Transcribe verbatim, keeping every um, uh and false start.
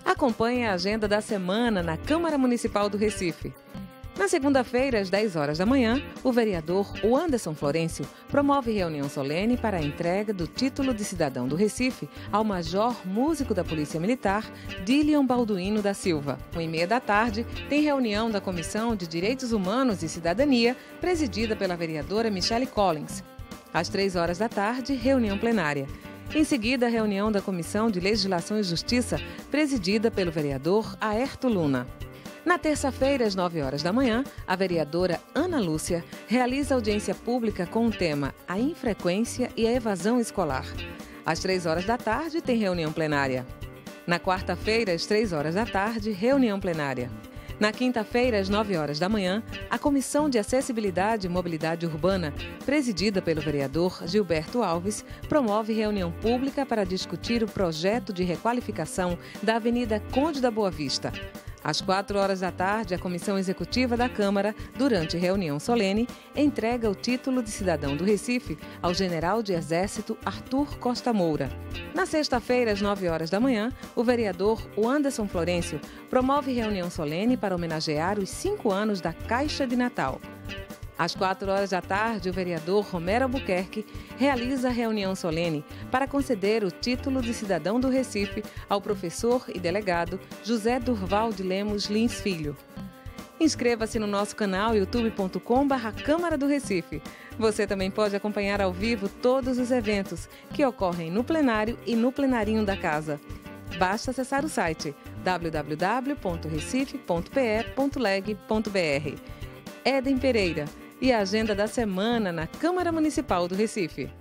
Acompanhe a agenda da semana na Câmara Municipal do Recife. Na segunda-feira, às dez horas da manhã, o vereador Anderson Florencio promove reunião solene para a entrega do título de cidadão do Recife ao major músico da Polícia Militar, Dilion Balduino da Silva. Uma e meia da tarde, tem reunião da Comissão de Direitos Humanos e Cidadania, presidida pela vereadora Michele Collins. Às três horas da tarde, reunião plenária. Em seguida, a reunião da Comissão de Legislação e Justiça, presidida pelo vereador Aerto Luna. Na terça-feira, às nove horas da manhã, a vereadora Ana Lúcia realiza audiência pública com o tema A Infrequência e a Evasão Escolar. Às três horas da tarde, tem reunião plenária. Na quarta-feira, às três horas da tarde, reunião plenária. Na quinta-feira, às nove horas da manhã, a Comissão de Acessibilidade e Mobilidade Urbana, presidida pelo vereador Gilberto Alves, promove reunião pública para discutir o projeto de requalificação da Avenida Conde da Boa Vista. Às quatro horas da tarde, a Comissão Executiva da Câmara, durante reunião solene, entrega o título de cidadão do Recife ao general de Exército Arthur Costa Moura. Na sexta-feira, às nove horas da manhã, o vereador Anderson Florencio promove reunião solene para homenagear os cinco anos da Caixa de Natal. Às quatro horas da tarde, o vereador Romero Albuquerque realiza reunião solene para conceder o título de cidadão do Recife ao professor e delegado José Durval de Lemos Lins Filho. Inscreva-se no nosso canal youtube ponto com barra Câmara do Recife. Você também pode acompanhar ao vivo todos os eventos que ocorrem no plenário e no plenarinho da casa. Basta acessar o site w w w ponto recife ponto p e ponto leg ponto b r. Éden Pereira. E a agenda da semana na Câmara Municipal do Recife.